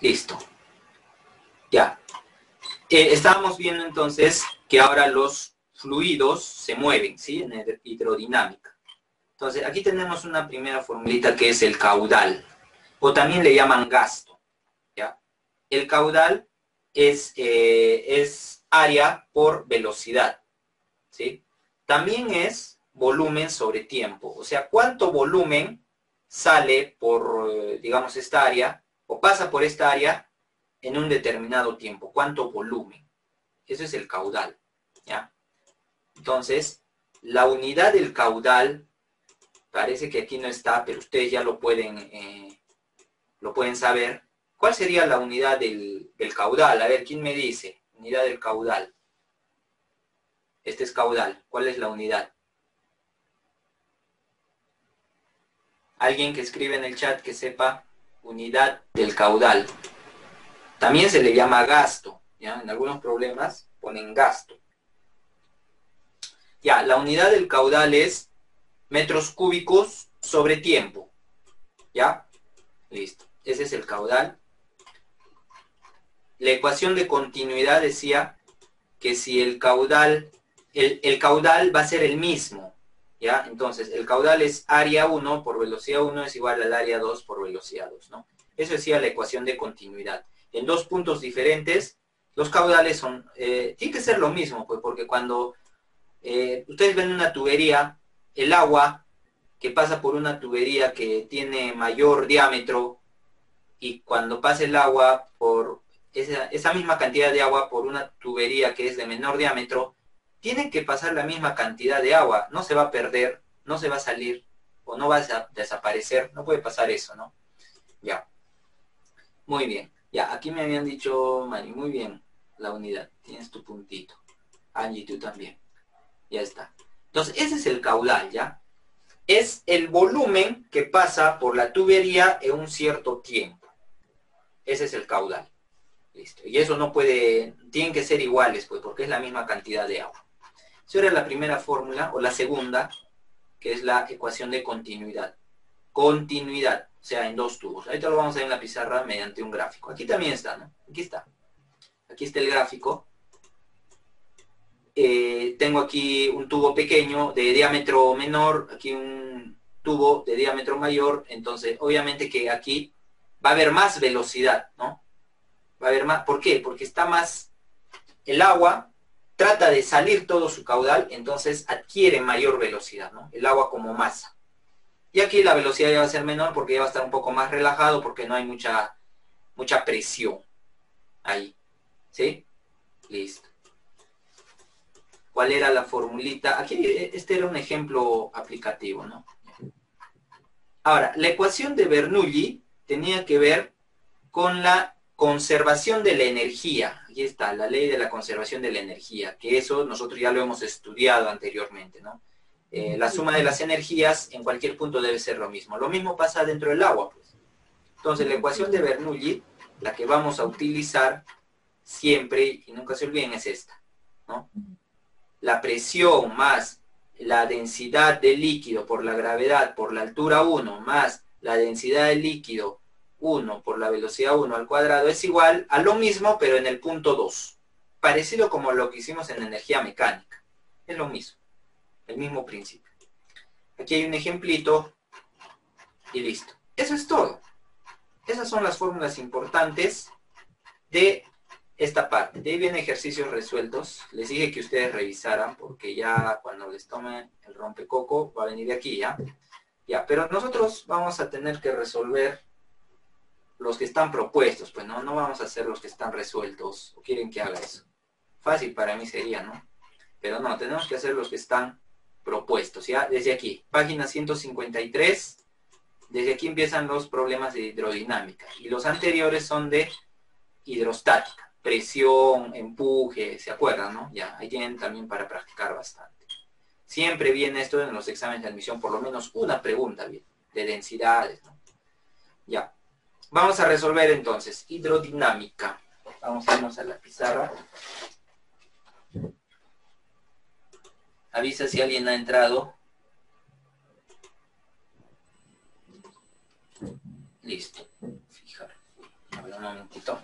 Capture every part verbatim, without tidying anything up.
Listo. Ya. Eh, estábamos viendo entonces que ahora los fluidos se mueven, ¿sí? En hidrodinámica. Entonces, aquí tenemos una primera formulita que es el caudal, o también le llaman gasto, ¿ya? El caudal es, eh, es área por velocidad, ¿sí? También es volumen sobre tiempo, o sea, cuánto volumen sale por, eh, digamos, esta área, o pasa por esta área en un determinado tiempo, cuánto volumen. Eso es el caudal, ¿ya? Entonces, la unidad del caudal, parece que aquí no está, pero ustedes ya lo pueden, eh, lo pueden saber. ¿Cuál sería la unidad del, del caudal? A ver, ¿quién me dice? Unidad del caudal. Este es caudal. ¿Cuál es la unidad? Alguien que escribe en el chat que sepa unidad del caudal. También se le llama gasto, ¿ya? En algunos problemas ponen gasto. Ya, la unidad del caudal es metros cúbicos sobre tiempo. ¿Ya? Listo. Ese es el caudal. La ecuación de continuidad decía que si el caudal, el, el caudal va a ser el mismo, ¿ya? Entonces, el caudal es área uno por velocidad uno es igual al área dos por velocidad dos, ¿no? Eso decía la ecuación de continuidad. En dos puntos diferentes, los caudales son, eh, tiene que ser lo mismo, pues, porque cuando eh, ustedes ven una tubería, el agua que pasa por una tubería que tiene mayor diámetro, y cuando pasa el agua por esa, esa misma cantidad de agua por una tubería que es de menor diámetro, tiene que pasar la misma cantidad de agua, no se va a perder, no se va a salir, o no va a desaparecer, no puede pasar eso, ¿no? Ya, muy bien, ya, aquí me habían dicho, Mari, muy bien, la unidad, tienes tu puntito, Angie, tú también, ya está. Entonces, ese es el caudal, ¿ya? Es el volumen que pasa por la tubería en un cierto tiempo. Ese es el caudal. Listo. Y eso no puede, tienen que ser iguales, pues, porque es la misma cantidad de agua. Esa era la primera fórmula, o la segunda, que es la ecuación de continuidad. Continuidad, o sea, en dos tubos. Ahorita lo vamos a ver en la pizarra mediante un gráfico. Aquí también está, ¿no? Aquí está. Aquí está el gráfico. Eh, tengo aquí un tubo pequeño de diámetro menor, aquí un tubo de diámetro mayor, entonces obviamente que aquí va a haber más velocidad, ¿no? Va a haber más, ¿por qué? Porque está más, el agua trata de salir todo su caudal, entonces adquiere mayor velocidad, ¿no? El agua como masa. Y aquí la velocidad ya va a ser menor porque ya va a estar un poco más relajado porque no hay mucha, mucha presión ahí, ¿sí? Listo. ¿Cuál era la formulita? Aquí este era un ejemplo aplicativo, ¿no? Ahora, la ecuación de Bernoulli tenía que ver con la conservación de la energía. Aquí está, la ley de la conservación de la energía, que eso nosotros ya lo hemos estudiado anteriormente, ¿no? Eh, la suma de las energías en cualquier punto debe ser lo mismo. Lo mismo pasa dentro del agua, pues. Entonces, la ecuación de Bernoulli, la que vamos a utilizar siempre, y nunca se olviden, es esta, ¿no? La presión más la densidad del líquido por la gravedad por la altura uno más la densidad del líquido uno por la velocidad uno al cuadrado es igual a lo mismo, pero en el punto dos. Parecido como lo que hicimos en energía mecánica. Es lo mismo, el mismo principio. Aquí hay un ejemplito y listo. Eso es todo. Esas son las fórmulas importantes de esta parte. De ahí vienen ejercicios resueltos. Les dije que ustedes revisaran porque ya cuando les tomen el rompecoco va a venir de aquí, ¿ya? Ya, pero nosotros vamos a tener que resolver los que están propuestos, pues no, no vamos a hacer los que están resueltos. ¿O quieren que haga eso? Fácil para mí sería, ¿no? Pero no, tenemos que hacer los que están propuestos, ¿ya? Desde aquí, página ciento cincuenta y tres, desde aquí empiezan los problemas de hidrodinámica. Y los anteriores son de hidrostática. Presión, empuje, ¿se acuerdan, no? Ya, ahí tienen también para practicar bastante. Siempre viene esto en los exámenes de admisión, por lo menos una pregunta bien, de densidades, ¿no? Ya. Vamos a resolver entonces hidrodinámica. Vamos a irnos a la pizarra. Avisa si alguien ha entrado. Listo. Fijar. Un momentito.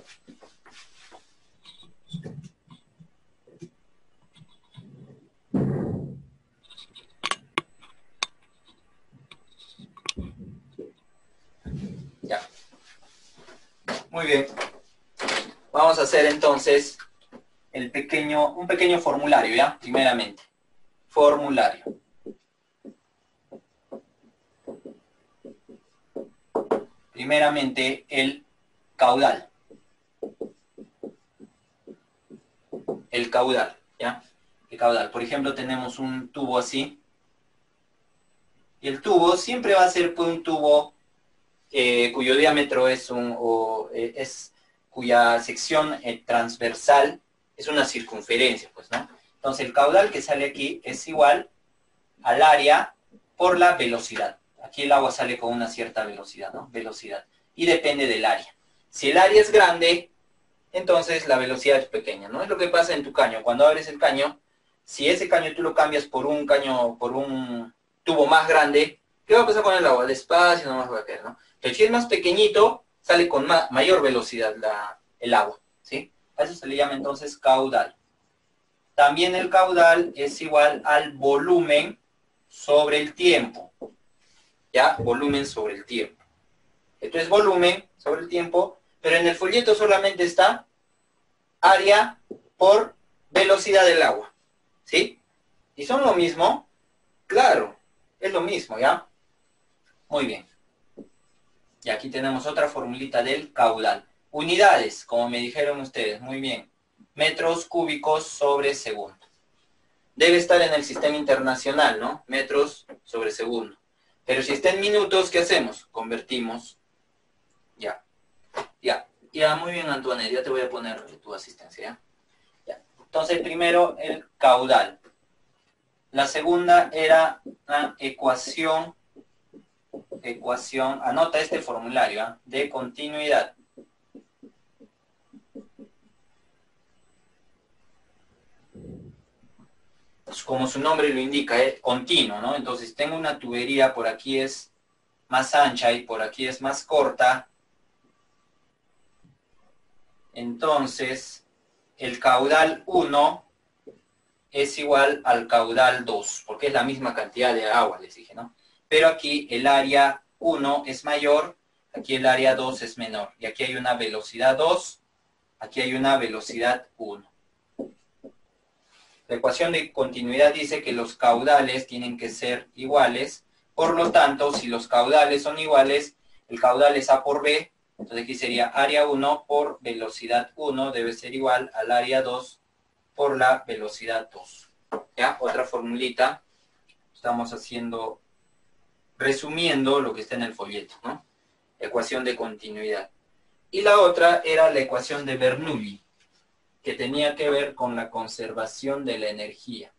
Ya. Muy bien. Vamos a hacer entonces el pequeño, un pequeño formulario, ¿ya? Primeramente. Formulario. Primeramente, el caudal. El caudal, ¿ya? El caudal. Por ejemplo, tenemos un tubo así. Y el tubo siempre va a ser pues, un tubo eh, cuyo diámetro es un, o, eh, es, cuya sección eh, transversal es una circunferencia, pues, ¿no? Entonces, el caudal que sale aquí es igual al área por la velocidad. Aquí el agua sale con una cierta velocidad, ¿no? Velocidad. Y depende del área. Si el área es grande, entonces la velocidad es pequeña, ¿no? Es lo que pasa en tu caño. Cuando abres el caño, si ese caño tú lo cambias por un caño, por un tubo más grande, ¿qué va a pasar con el agua? Despacio nomás va a caer, ¿no? Pero si es más pequeñito, sale con ma mayor velocidad la, el agua, ¿sí? A eso se le llama entonces caudal. También el caudal es igual al volumen sobre el tiempo. ¿Ya? Volumen sobre el tiempo. Esto es volumen sobre el tiempo, pero en el folleto solamente está área por velocidad del agua. ¿Sí? ¿Y son lo mismo? Claro, es lo mismo, ¿ya? Muy bien. Y aquí tenemos otra formulita del caudal. Unidades, como me dijeron ustedes, muy bien. Metros cúbicos sobre segundo. Debe estar en el sistema internacional, ¿no? Metros sobre segundo. Pero si está en minutos, ¿qué hacemos? Convertimos. Ya. Ya. Ya, muy bien, Antoine. Ya te voy a poner tu asistencia, ¿ya? Ya. Entonces, primero, el caudal. La segunda era la ecuación. Ecuación. Anota este formulario, ¿eh? De continuidad. Como su nombre lo indica, es continuo, ¿no? Entonces tengo una tubería, por aquí es más ancha y por aquí es más corta. Entonces, el caudal uno es igual al caudal dos, porque es la misma cantidad de agua, les dije, ¿no? Pero aquí el área uno es mayor, aquí el área dos es menor. Y aquí hay una velocidad dos, aquí hay una velocidad uno. La ecuación de continuidad dice que los caudales tienen que ser iguales. Por lo tanto, si los caudales son iguales, el caudal es A por B. Entonces aquí sería área uno por velocidad uno debe ser igual al área dos por la velocidad dos. ¿Ya? Otra formulita. Estamos haciendo, resumiendo lo que está en el folleto, ¿no? Ecuación de continuidad. Y la otra era la ecuación de Bernoulli, que tenía que ver con la conservación de la energía.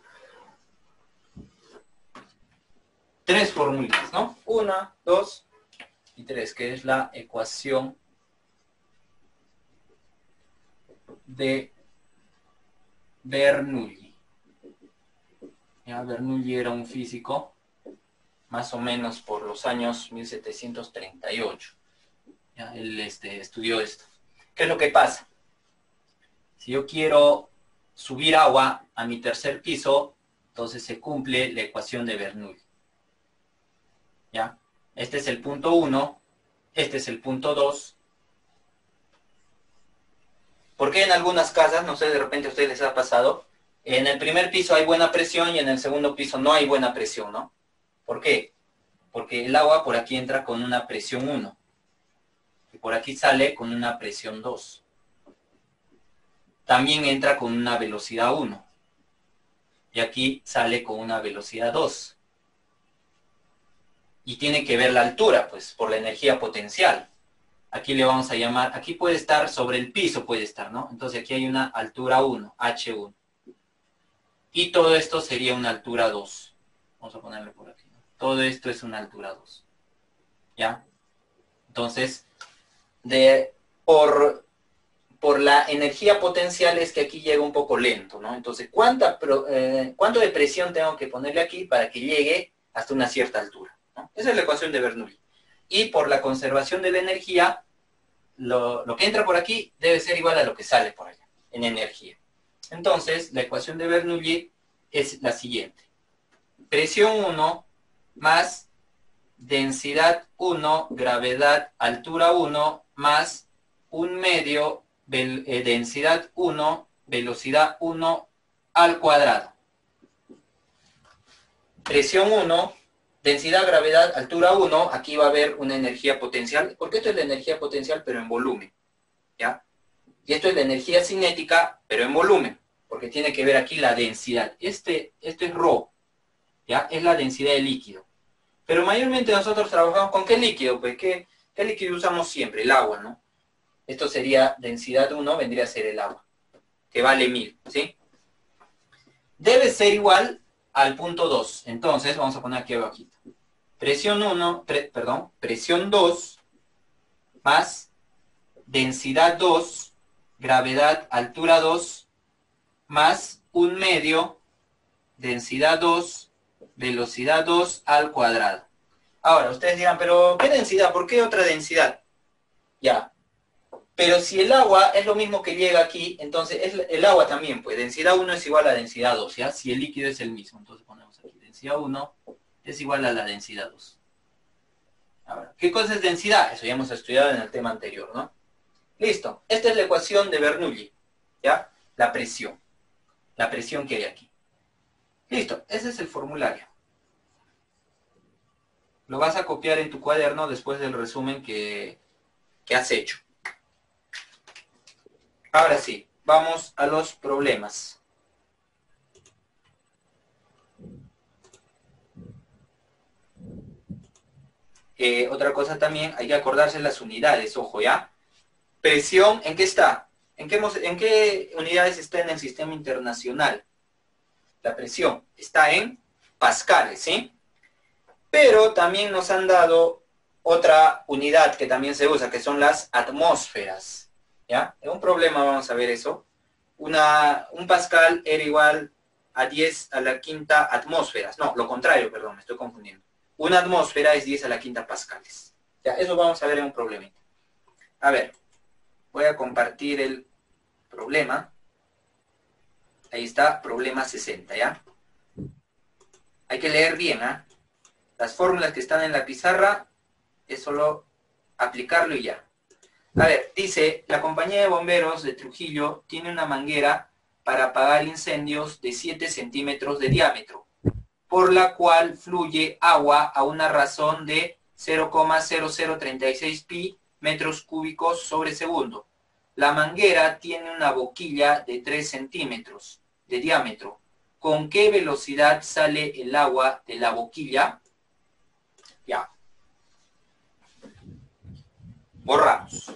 Tres fórmulas, ¿no? Una, dos y tres, que es la ecuación de Bernoulli. Ya, Bernoulli era un físico, más o menos por los años mil setecientos treinta y ocho. Ya, él este, estudió esto. ¿Qué es lo que pasa? Si yo quiero subir agua a mi tercer piso, entonces se cumple la ecuación de Bernoulli. ¿Ya? Este es el punto uno, este es el punto dos. ¿Por qué en algunas casas, no sé, de repente a ustedes les ha pasado, en el primer piso hay buena presión y en el segundo piso no hay buena presión, ¿no? ¿Por qué? Porque el agua por aquí entra con una presión uno y por aquí sale con una presión dos. También entra con una velocidad uno y aquí sale con una velocidad dos. Y tiene que ver la altura, pues, por la energía potencial. Aquí le vamos a llamar, aquí puede estar sobre el piso, puede estar, ¿no? Entonces aquí hay una altura uno, hache uno. Y todo esto sería una altura dos. Vamos a ponerle por aquí, ¿no? Todo esto es una altura dos. ¿Ya? Entonces, de, por, por la energía potencial es que aquí llega un poco lento, ¿no? Entonces, ¿cuánta, eh, ¿cuánto de presión tengo que ponerle aquí para que llegue hasta una cierta altura? ¿No? Esa es la ecuación de Bernoulli. Y por la conservación de la energía, lo, lo que entra por aquí debe ser igual a lo que sale por allá, en energía. Entonces, la ecuación de Bernoulli es la siguiente. Presión uno más densidad uno, gravedad, altura uno, más un medio, eh, densidad uno, velocidad uno al cuadrado. Presión uno, densidad, gravedad, altura uno, aquí va a haber una energía potencial, porque esto es la energía potencial pero en volumen, ¿ya? Y esto es la energía cinética pero en volumen, porque tiene que ver aquí la densidad. Este, esto es Rho, ¿ya? Es la densidad del líquido. Pero mayormente nosotros trabajamos con ¿qué líquido? Pues ¿qué, qué líquido usamos siempre? El agua, ¿no? Esto sería densidad uno, vendría a ser el agua, que vale mil, ¿sí? Debe ser igual al punto dos. Entonces, vamos a poner aquí abajito. Presión uno, pre, perdón, presión dos más densidad dos, gravedad, altura dos, más un medio, densidad dos, velocidad dos al cuadrado. Ahora, ustedes dirán, pero ¿qué densidad? ¿Por qué otra densidad? Ya. Pero si el agua es lo mismo que llega aquí, entonces es el agua también, pues densidad uno es igual a densidad dos, ¿ya? Si el líquido es el mismo. Entonces ponemos aquí, densidad uno es igual a la densidad dos. Ahora, ¿qué cosa es densidad? Eso ya hemos estudiado en el tema anterior, ¿no? Listo. Esta es la ecuación de Bernoulli, ¿ya? La presión. La presión que hay aquí. Listo. Ese es el formulario. Lo vas a copiar en tu cuaderno después del resumen que, que has hecho. Ahora sí, vamos a los problemas. Eh, otra cosa también, hay que acordarse las unidades, ojo, ¿ya? Presión, ¿en qué está? ¿En qué, en qué unidades está en el sistema internacional? La presión está en pascales, ¿sí? Pero también nos han dado otra unidad que también se usa, que son las atmósferas, ¿ya? En un problema vamos a ver eso. Una, un pascal era igual a diez a la quinta atmósferas. No, lo contrario, perdón, me estoy confundiendo. Una atmósfera es diez a la quinta pascales. Ya, eso vamos a ver en un problemita. A ver, voy a compartir el problema. Ahí está, problema sesenta, ¿ya? Hay que leer bien, ¿ah? ¿eh? Las fórmulas que están en la pizarra es solo aplicarlo y ya. A ver, dice, la compañía de bomberos de Trujillo tiene una manguera para apagar incendios de siete centímetros de diámetro, por la cual fluye agua a una razón de cero coma cero cero tres seis pi metros cúbicos sobre segundo. La manguera tiene una boquilla de tres centímetros de diámetro. ¿Con qué velocidad sale el agua de la boquilla? Ya. Borramos.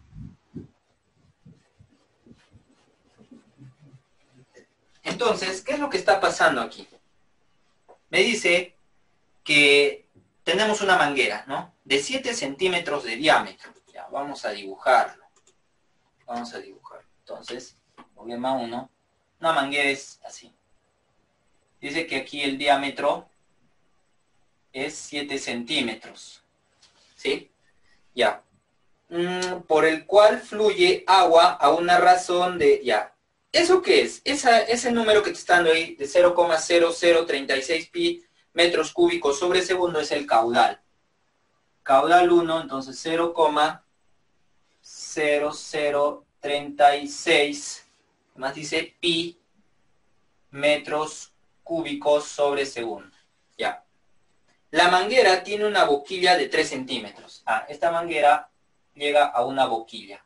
Entonces, ¿qué es lo que está pasando aquí? Me dice que tenemos una manguera, ¿no? De siete centímetros de diámetro. Ya, vamos a dibujarlo. Vamos a dibujarlo. Entonces, problema uno. Una manguera es así. Dice que aquí el diámetro es siete centímetros. ¿Sí? Ya. Mm, por el cual fluye agua a una razón de... Ya. ¿Eso qué es? Esa, ese número que te está dando ahí de cero coma cero cero tres seis pi metros cúbicos sobre segundo es el caudal. Caudal uno, entonces cero coma cero cero tres seis, más dice pi metros cúbicos sobre segundo. Ya. La manguera tiene una boquilla de tres centímetros. Ah, esta manguera llega a una boquilla.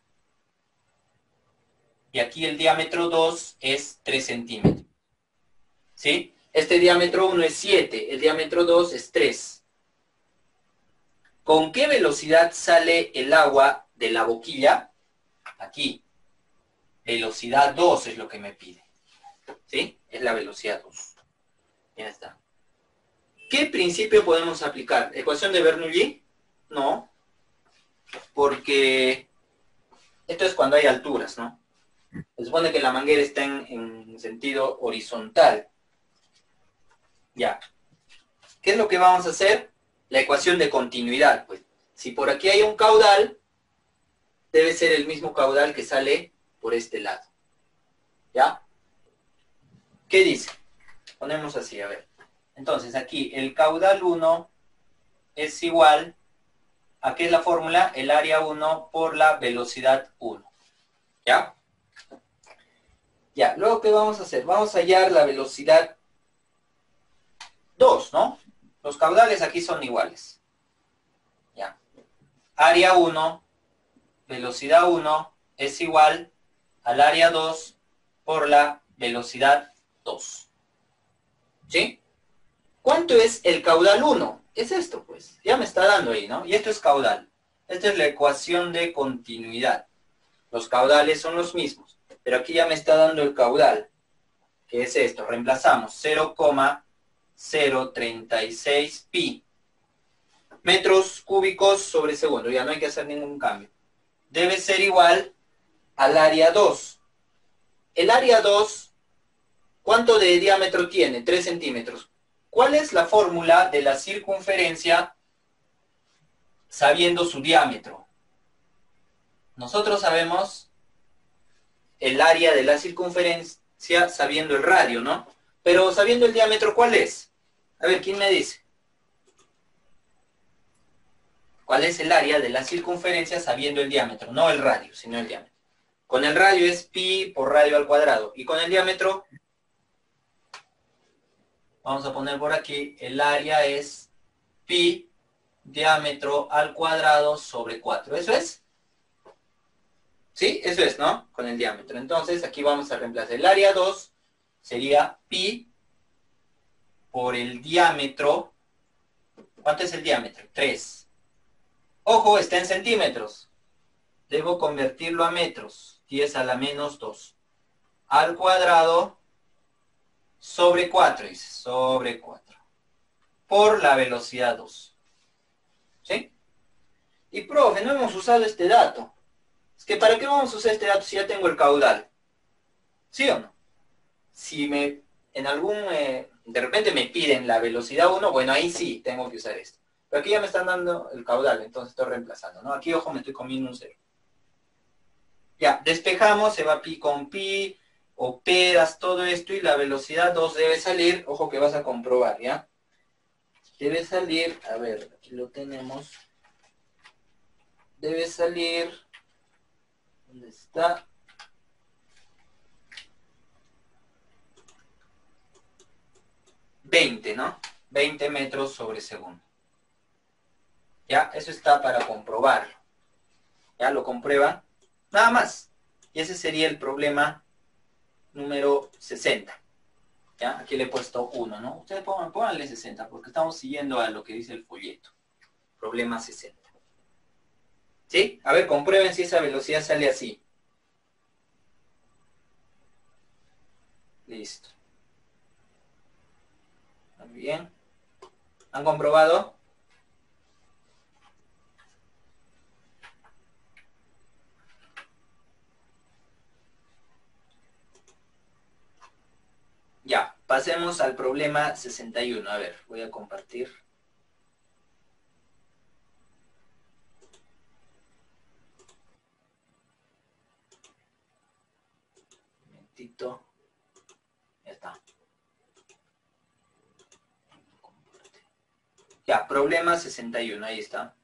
Y aquí el diámetro dos es tres centímetros. ¿Sí? Este diámetro uno es siete, el diámetro dos es tres. ¿Con qué velocidad sale el agua de la boquilla? Aquí. Velocidad dos es lo que me pide. ¿Sí? Es la velocidad dos. Ya está. ¿Qué principio podemos aplicar? ¿Ecuación de Bernoulli? No. Porque esto es cuando hay alturas, ¿no? Se supone que la manguera está en, en sentido horizontal. Ya. ¿Qué es lo que vamos a hacer? La ecuación de continuidad. Pues, si por aquí hay un caudal, debe ser el mismo caudal que sale por este lado. ¿Ya? ¿Qué dice? Ponemos así, a ver. Entonces aquí el caudal uno es igual a, ¿qué es la fórmula? El área uno por la velocidad uno. ¿Ya? Ya, luego ¿qué vamos a hacer? Vamos a hallar la velocidad dos, ¿no? Los caudales aquí son iguales. ¿Ya? Área uno, velocidad uno, es igual al área dos por la velocidad dos. ¿Sí? ¿Cuánto es el caudal uno? Es esto, pues. Ya me está dando ahí, ¿no? Y esto es caudal. Esta es la ecuación de continuidad. Los caudales son los mismos. Pero aquí ya me está dando el caudal. ¿Qué es esto? Reemplazamos cero coma cero treinta y seis pi metros cúbicos sobre segundo. Ya no hay que hacer ningún cambio. Debe ser igual al área dos. El área dos, ¿cuánto de diámetro tiene? tres centímetros. ¿Cuál es la fórmula de la circunferencia sabiendo su diámetro? Nosotros sabemos el área de la circunferencia sabiendo el radio, ¿no? Pero sabiendo el diámetro, ¿cuál es? A ver, ¿quién me dice? ¿Cuál es el área de la circunferencia sabiendo el diámetro? No el radio, sino el diámetro. Con el radio es pi por radio al cuadrado. Y con el diámetro, vamos a poner por aquí, el área es pi diámetro al cuadrado sobre cuatro. ¿Eso es? ¿Sí? Eso es, ¿no? Con el diámetro. Entonces, aquí vamos a reemplazar. El área dos sería pi por el diámetro. ¿Cuánto es el diámetro? tres. Ojo, está en centímetros. Debo convertirlo a metros. diez a la menos dos. Al cuadrado sobre cuatro, dice. Sobre cuatro. Por la velocidad dos. ¿Sí? Y profe, no hemos usado este dato. Es que ¿para qué vamos a usar este dato si ya tengo el caudal? ¿Sí o no? Si me, en algún, eh, de repente me piden la velocidad uno, bueno, ahí sí tengo que usar esto. Pero aquí ya me están dando el caudal, entonces estoy reemplazando, ¿no? Aquí, ojo, me estoy comiendo un cero. Ya, despejamos, se va pi con pi, operas todo esto y la velocidad dos debe salir, ojo que vas a comprobar, ¿ya? Debe salir, a ver, aquí lo tenemos. Debe salir, ¿dónde está? veinte, ¿no? veinte metros sobre segundo. ¿Ya? Eso está para comprobarlo. ¿Ya? Lo comprueban. Nada más. Y ese sería el problema número sesenta. ¿Ya? Aquí le he puesto uno, ¿no? Ustedes pongan, pónganle sesenta porque estamos siguiendo a lo que dice el folleto. Problema sesenta. ¿Sí? A ver, comprueben si esa velocidad sale así. Listo. Muy bien. ¿Han comprobado? Ya, pasemos al problema sesenta y uno. A ver, voy a compartir. Un momentito. Ya está. Ya, problema sesenta y uno, ahí está.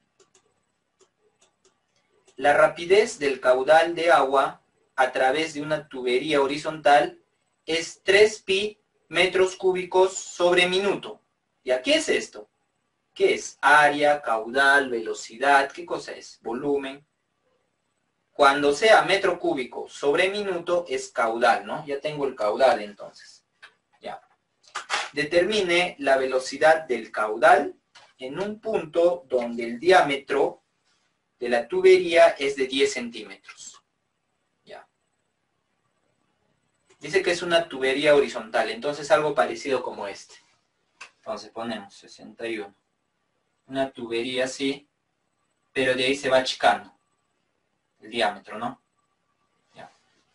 La rapidez del caudal de agua a través de una tubería horizontal es tres pi metros cúbicos sobre minuto. ¿Ya qué es esto? ¿Qué es? Área, caudal, velocidad, ¿qué cosa es? Volumen. Cuando sea metro cúbico sobre minuto es caudal, ¿no? Ya tengo el caudal entonces. Ya. Determine la velocidad del caudal en un punto donde el diámetro de la tubería es de diez centímetros. Ya. Dice que es una tubería horizontal, entonces algo parecido como este. Entonces ponemos sesenta y uno. Una tubería así, pero de ahí se va achicando el diámetro, ¿no? Ya.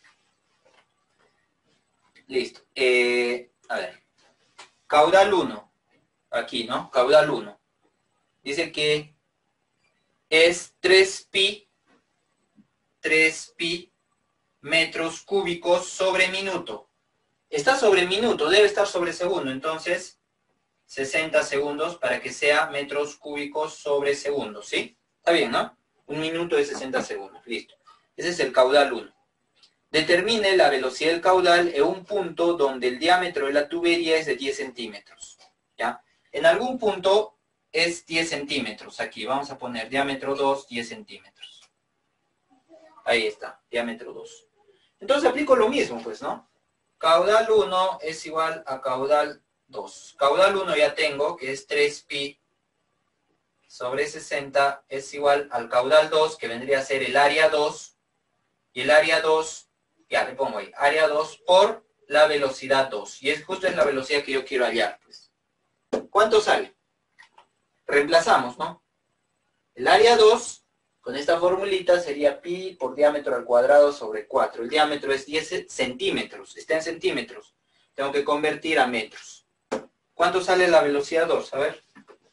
Listo. Eh, a ver. Caudal uno. Aquí, ¿no? Caudal uno. Dice que es tres pi tres pi metros cúbicos sobre minuto. Está sobre minuto, debe estar sobre segundo, entonces sesenta segundos para que sea metros cúbicos sobre segundo, ¿sí? Está bien, ¿no? Un minuto es sesenta segundos, listo. Ese es el caudal uno. Determine la velocidad del caudal en un punto donde el diámetro de la tubería es de diez centímetros, ¿ya? En algún punto es diez centímetros, aquí vamos a poner diámetro dos, diez centímetros. Ahí está, diámetro dos. Entonces aplico lo mismo, pues, ¿no? Caudal uno es igual a caudal dos. Caudal uno ya tengo, que es tres pi sobre sesenta, es igual al caudal dos, que vendría a ser el área dos, y el área dos, ya le pongo ahí, área dos por la velocidad dos. Y es justo es la velocidad que yo quiero hallar, pues. ¿Cuánto sale? Reemplazamos, ¿no? El área dos, con esta formulita, sería pi por diámetro al cuadrado sobre cuatro. El diámetro es diez centímetros, está en centímetros. Tengo que convertir a metros. ¿Cuánto sale la velocidad dos? A ver.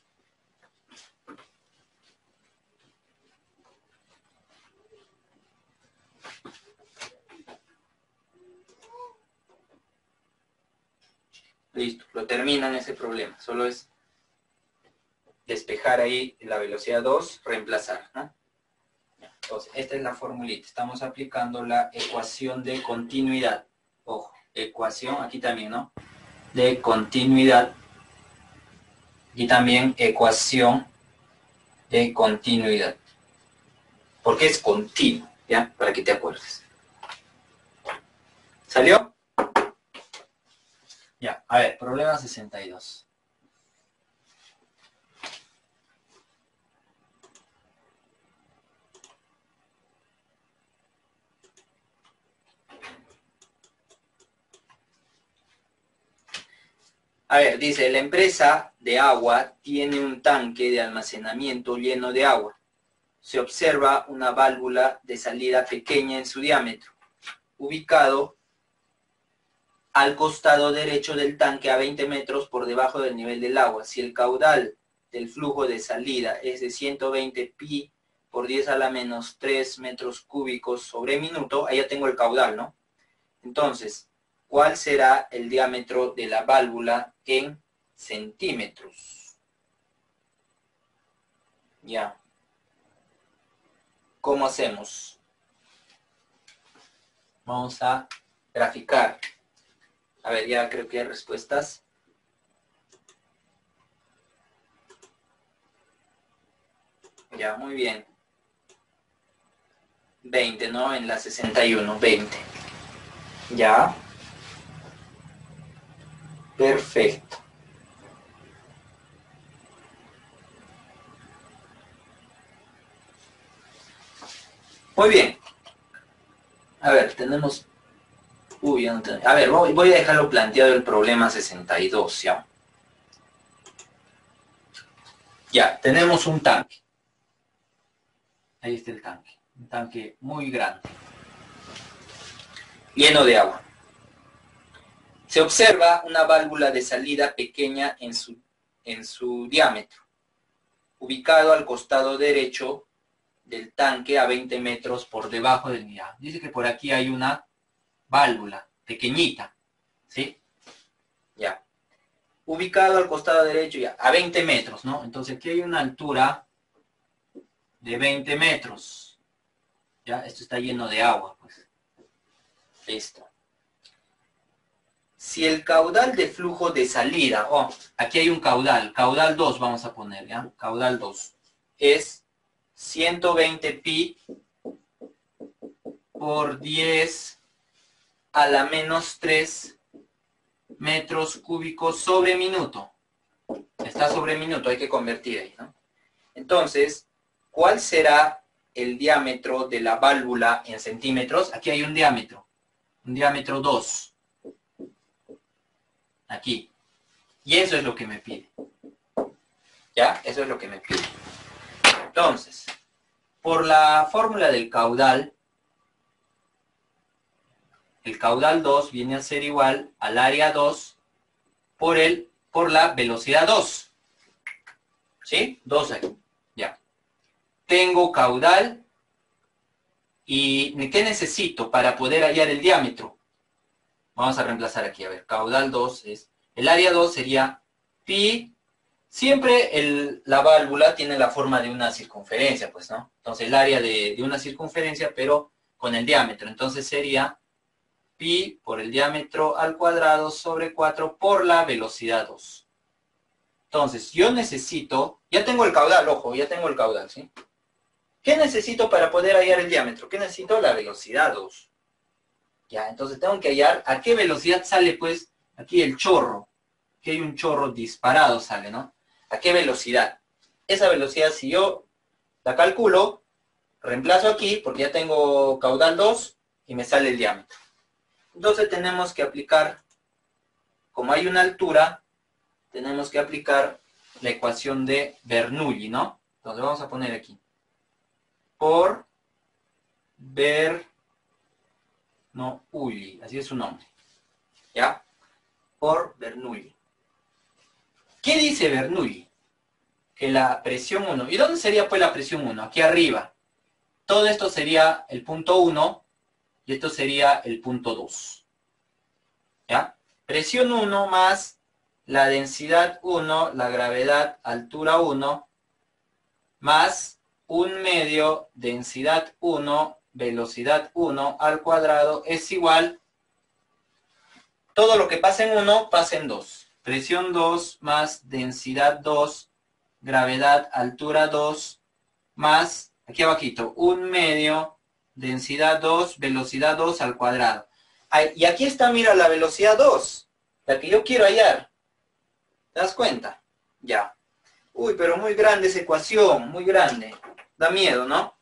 Listo, lo terminan ese problema. Solo es despejar ahí la velocidad dos, reemplazar, ¿no? Entonces, esta es la formulita. Estamos aplicando la ecuación de continuidad. Ojo, ecuación, aquí también, ¿no? De continuidad. Y también ecuación de continuidad. Porque es continuo, ¿ya? Para que te acuerdes. ¿Salió? Ya, a ver, problema sesenta y dos. A ver, dice, la empresa de agua tiene un tanque de almacenamiento lleno de agua. Se observa una válvula de salida pequeña en su diámetro, ubicado al costado derecho del tanque a veinte metros por debajo del nivel del agua. Si el caudal del flujo de salida es de ciento veinte pi por diez a la menos tres metros cúbicos sobre minuto, ahí ya tengo el caudal, ¿no? Entonces, ¿cuál será el diámetro de la válvula en centímetros? Ya. ¿Cómo hacemos? Vamos a graficar. A ver, ya creo que hay respuestas. Ya, muy bien. veinte, ¿no? En la sesenta y uno, veinte. Ya. Perfecto. Muy bien. A ver, tenemos... Uy, ya no tenemos... A ver, voy, voy a dejarlo planteado el problema sesenta y dos, ¿ya? Ya, tenemos un tanque. Ahí está el tanque. Un tanque muy grande. Lleno de agua. Se observa una válvula de salida pequeña en su, en su diámetro, ubicado al costado derecho del tanque a veinte metros por debajo del diámetro. Dice que por aquí hay una válvula pequeñita, ¿sí? Ya. Ubicado al costado derecho, ya, a veinte metros, ¿no? Entonces aquí hay una altura de veinte metros. Ya, esto está lleno de agua, pues. Listo. Si el caudal de flujo de salida, oh, aquí hay un caudal, caudal dos vamos a poner, ¿ya? Caudal dos, es ciento veinte pi por diez a la menos tres metros cúbicos sobre minuto. Está sobre minuto, hay que convertir ahí, ¿no? Entonces, ¿cuál será el diámetro de la válvula en centímetros? Aquí hay un diámetro, un diámetro dos. Aquí. Y eso es lo que me pide. ¿Ya? Eso es lo que me pide. Entonces, por la fórmula del caudal, el caudal dos viene a ser igual al área dos por, el, por la velocidad dos. ¿Sí? dos aquí. Ya. Tengo caudal ¿Y qué necesito para poder hallar el diámetro? Vamos a reemplazar aquí, a ver, caudal dos es, el área dos sería pi, siempre el, la válvula tiene la forma de una circunferencia, pues, ¿no? Entonces el área de, de una circunferencia, pero con el diámetro, entonces sería pi por el diámetro al cuadrado sobre cuatro por la velocidad dos. Entonces, yo necesito, ya tengo el caudal, ojo, ya tengo el caudal, ¿sí? ¿Qué necesito para poder hallar el diámetro? ¿Qué necesito? La velocidad dos. Ya, entonces tengo que hallar a qué velocidad sale, pues, aquí el chorro. Aquí hay un chorro disparado sale, ¿no? ¿A qué velocidad? Esa velocidad, si yo la calculo, reemplazo aquí, porque ya tengo caudal dos, y me sale el diámetro. Entonces tenemos que aplicar, como hay una altura, tenemos que aplicar la ecuación de Bernoulli, ¿no? Entonces vamos a poner aquí. Por Bernoulli, así es su nombre. ¿Ya? Por Bernoulli. ¿Qué dice Bernoulli? Que la presión uno. ¿Y dónde sería pues la presión uno? Aquí arriba. Todo esto sería el punto uno y esto sería el punto dos. ¿Ya? Presión uno más la densidad uno, la gravedad altura uno, más un medio densidad uno, velocidad uno al cuadrado es igual, todo lo que pasa en uno pasa en dos. Presión dos más densidad dos, gravedad altura dos, más, aquí abajito, un medio densidad dos, velocidad dos al cuadrado. Ay, y aquí está, mira, la velocidad dos, la que yo quiero hallar. ¿Te das cuenta? Ya. Uy, pero muy grande esa ecuación, muy grande. Da miedo, ¿no?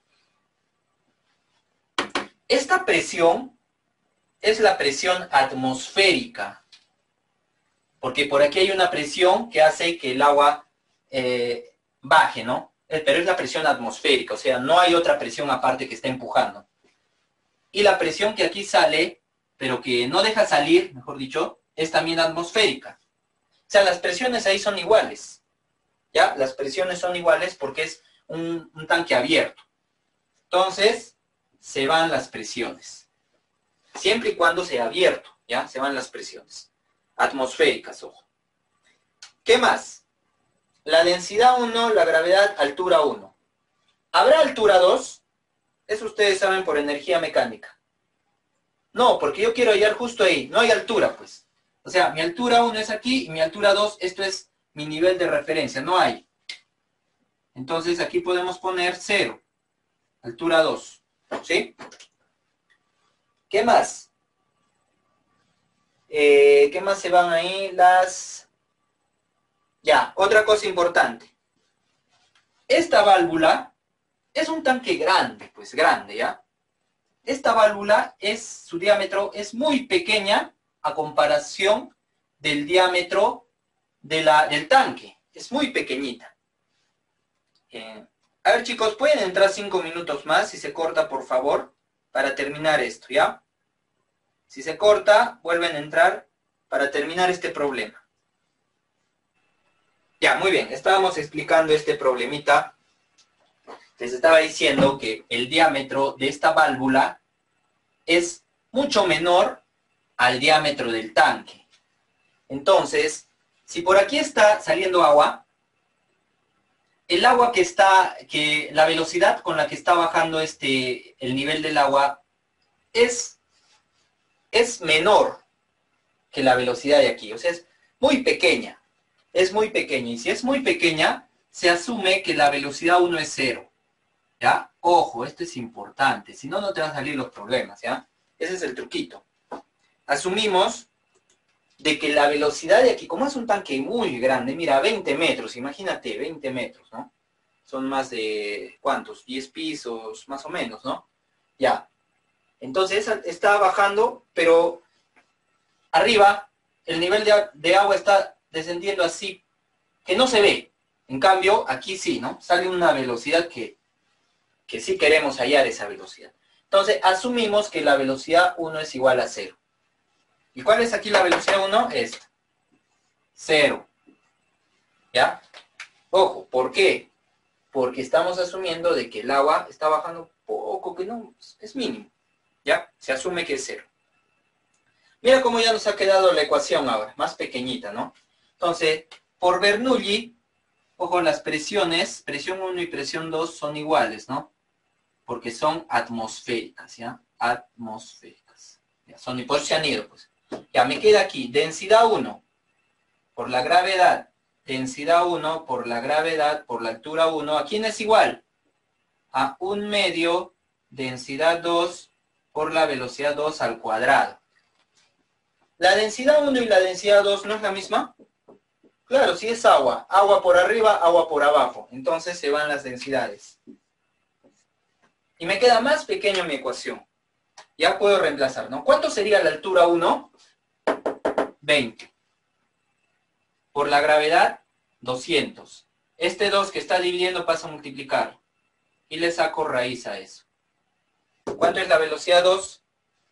Esta presión es la presión atmosférica. Porque por aquí hay una presión que hace que el agua eh, baje, ¿no? Pero es la presión atmosférica, o sea, no hay otra presión aparte que está empujando. Y la presión que aquí sale, pero que no deja salir, mejor dicho, es también atmosférica. O sea, las presiones ahí son iguales. ¿Ya? Las presiones son iguales porque es un, un tanque abierto. Entonces, se van las presiones. Siempre y cuando sea abierto, ¿ya? Se van las presiones. Atmosféricas, ojo. ¿Qué más? La densidad uno, la gravedad, altura uno. ¿Habrá altura dos? Eso ustedes saben por energía mecánica. No, porque yo quiero hallar justo ahí. No hay altura, pues. O sea, mi altura uno es aquí y mi altura dos, esto es mi nivel de referencia, no hay. Entonces aquí podemos poner cero, altura dos, ¿sí? ¿Qué más? Eh, ¿Qué más se van ahí? Las... Ya, otra cosa importante. Esta válvula es un tanque grande, pues grande, ¿ya? Esta válvula es, su diámetro es muy pequeña a comparación del diámetro de la, del tanque. Es muy pequeñita. Eh, a ver, chicos, ¿pueden entrar cinco minutos más? Si se corta, por favor, para terminar esto, ¿ya? Si se corta, vuelven a entrar para terminar este problema. Ya, muy bien. Estábamos explicando este problemita. Les estaba diciendo que el diámetro de esta válvula es mucho menor al diámetro del tanque. Entonces, si por aquí está saliendo agua, el agua que está, que la velocidad con la que está bajando este, el nivel del agua es, es menor que la velocidad de aquí. O sea, es muy pequeña. Es muy pequeña. Y si es muy pequeña, se asume que la velocidad uno es cero. ¿Ya? Ojo, esto es importante. Si no, no te van a salir los problemas, ¿ya? Ese es el truquito. Asumimos de que la velocidad de aquí, como es un tanque muy grande, mira, veinte metros, imagínate, veinte metros, ¿no? Son más de, ¿cuántos? diez pisos, más o menos, ¿no? Ya. Entonces está bajando, pero arriba el nivel de, de agua está descendiendo así, que no se ve. En cambio, aquí sí, ¿no? Sale una velocidad que, que sí queremos hallar esa velocidad. Entonces, asumimos que la velocidad uno es igual a cero. ¿Y cuál es aquí la velocidad uno? Esta. cero. ¿Ya? Ojo, ¿por qué? porque estamos asumiendo de que el agua está bajando poco, que no, es mínimo. ¿Ya? Se asume que es cero. Mira cómo ya nos ha quedado la ecuación ahora, más pequeñita, ¿no? Entonces, por Bernoulli, ojo, las presiones, presión uno y presión dos son iguales, ¿no? Porque son atmosféricas, ¿ya? Atmosféricas. Ya, son, y por eso se han ido, pues. Ya, me queda aquí, densidad uno, por la gravedad, densidad uno, por la gravedad, por la altura uno, ¿a quién es igual? A un medio, densidad dos, por la velocidad dos al cuadrado. ¿La densidad uno y la densidad dos no es la misma? Claro, si es agua, agua por arriba, agua por abajo. Entonces se van las densidades. Y me queda más pequeño mi ecuación. Ya puedo reemplazar, ¿no? ¿Cuánto sería la altura uno? veinte. Por la gravedad, doscientos. Este dos que está dividiendo pasa a multiplicar. Y le saco raíz a eso. ¿Cuánto es la velocidad dos?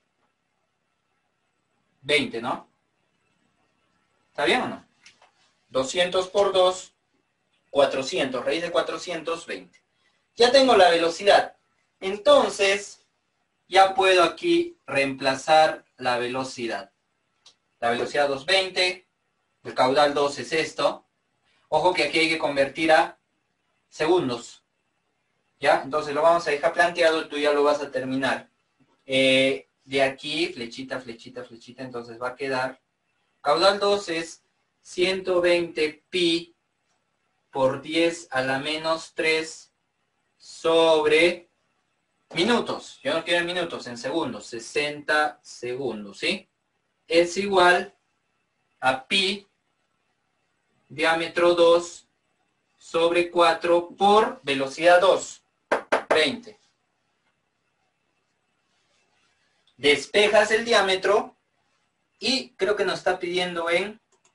veinte, ¿no? ¿Está bien o no? doscientos por dos, cuatrocientos. Raíz de cuatrocientos, veinte. Ya tengo la velocidad. Entonces, ya puedo aquí reemplazar la velocidad. La velocidad doscientos veinte, el caudal dos es esto. Ojo que aquí hay que convertir a segundos. ¿Ya? Entonces lo vamos a dejar planteado, tú ya lo vas a terminar. Eh, de aquí, flechita, flechita, flechita, entonces va a quedar. Caudal dos es ciento veinte pi por diez a la menos tres sobre minutos. Yo no quiero en minutos, en segundos. sesenta segundos, ¿sí? Es igual a pi diámetro dos sobre cuatro por velocidad dos, veinte. Despejas el diámetro y creo que nos está pidiendo en...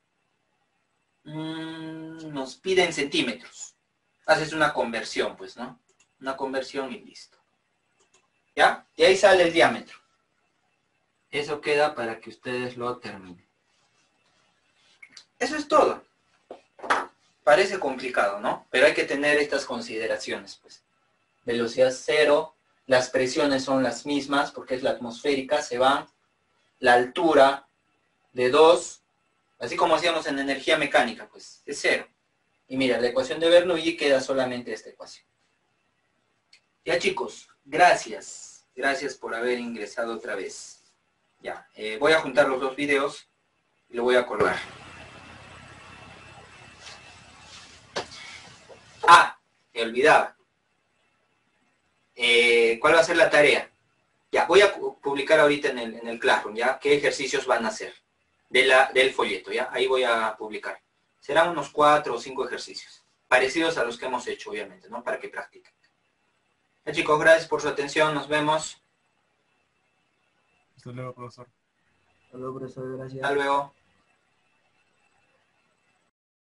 Mmm, nos pide en centímetros. Haces una conversión, pues, ¿no? Una conversión y listo. ¿Ya? Y ahí sale el diámetro. Eso queda para que ustedes lo terminen. Eso es todo. Parece complicado, ¿no? Pero hay que tener estas consideraciones, pues. Velocidad cero, las presiones son las mismas, porque es la atmosférica, se van. La altura de dos, así como hacíamos en energía mecánica, pues, es cero. Y mira, la ecuación de Bernoulli queda solamente esta ecuación. Ya, chicos, gracias. Gracias por haber ingresado otra vez. Ya, eh, voy a juntar los dos videos y lo voy a colgar. Ah, me olvidaba. Eh, ¿Cuál va a ser la tarea? Ya, voy a publicar ahorita en el, en el Classroom, ¿ya? ¿Qué ejercicios van a hacer? De la, del folleto, ¿ya? Ahí voy a publicar. Serán unos cuatro o cinco ejercicios. Parecidos a los que hemos hecho, obviamente, ¿no? Para que practiquen. Ya, chicos, gracias por su atención. Nos vemos. Hasta luego, profesor. Hasta luego, profesor, gracias. Hasta luego.